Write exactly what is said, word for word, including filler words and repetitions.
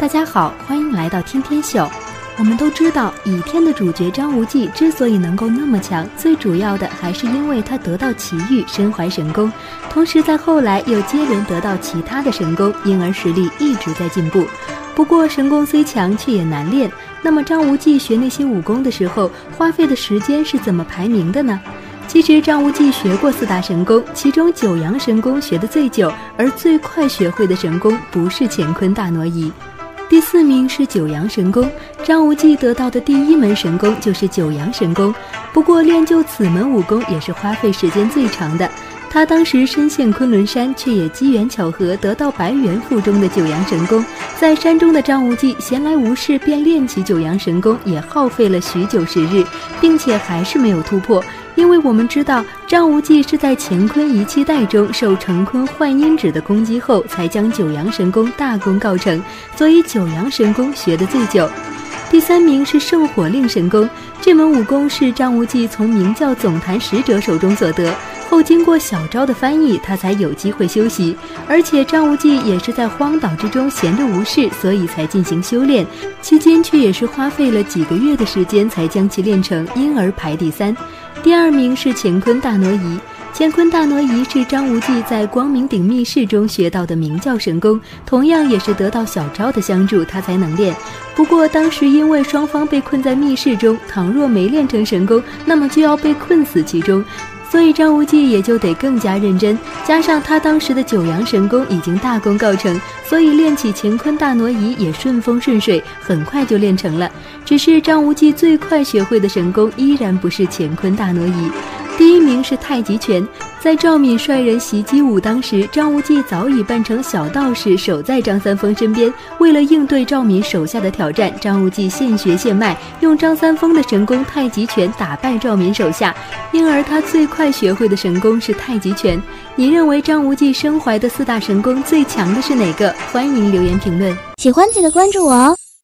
大家好，欢迎来到天天秀。我们都知道，倚天的主角张无忌之所以能够那么强，最主要的还是因为他得到奇遇，身怀神功，同时在后来又接连得到其他的神功，因而实力一直在进步。不过神功虽强，却也难练。那么张无忌学那些武功的时候，花费的时间是怎么排名的呢？其实张无忌学过四大神功，其中九阳神功学得最久，而最快学会的神功不是乾坤大挪移。第四名是九阳神功，张无忌得到的第一门神功就是九阳神功。不过练就此门武功也是花费时间最长的。他当时身陷昆仑山，却也机缘巧合得到白猿腹中的九阳神功。在山中的张无忌闲来无事便练起九阳神功，也耗费了许久时日，并且还是没有突破。因为我们知道张无忌是在乾坤一气袋中受成坤幻音指的攻击后，才将九阳神功大功告成，所以九阳神功学得最久。第三名是圣火令神功，这门武功是张无忌从明教总坛使者手中所得，后经过小昭的翻译，他才有机会修习。而且张无忌也是在荒岛之中闲着无事，所以才进行修炼，期间却也是花费了几个月的时间才将其练成，因而排第三。第二名是乾坤大挪移，乾坤大挪移是张无忌在光明顶密室中学到的明教神功，同样也是得到小昭的相助，他才能练。不过当时因为双方被困在密室中，倘若没练成神功，那么就要被困死其中，所以张无忌也就得更加认真，加上他当时的九阳神功已经大功告成，所以练起乾坤大挪移也顺风顺水，很快就练成了。只是张无忌最快学会的神功依然不是乾坤大挪移。第一名是太极拳，在赵敏率人袭击武当时，张无忌早已扮成小道士守在张三丰身边。为了应对赵敏手下的挑战，张无忌现学现卖，用张三丰的神功太极拳打败赵敏手下，因而他最快学会的神功是太极拳。你认为张无忌身怀的四大神功最强的是哪个？欢迎留言评论。 喜欢记得关注我哦。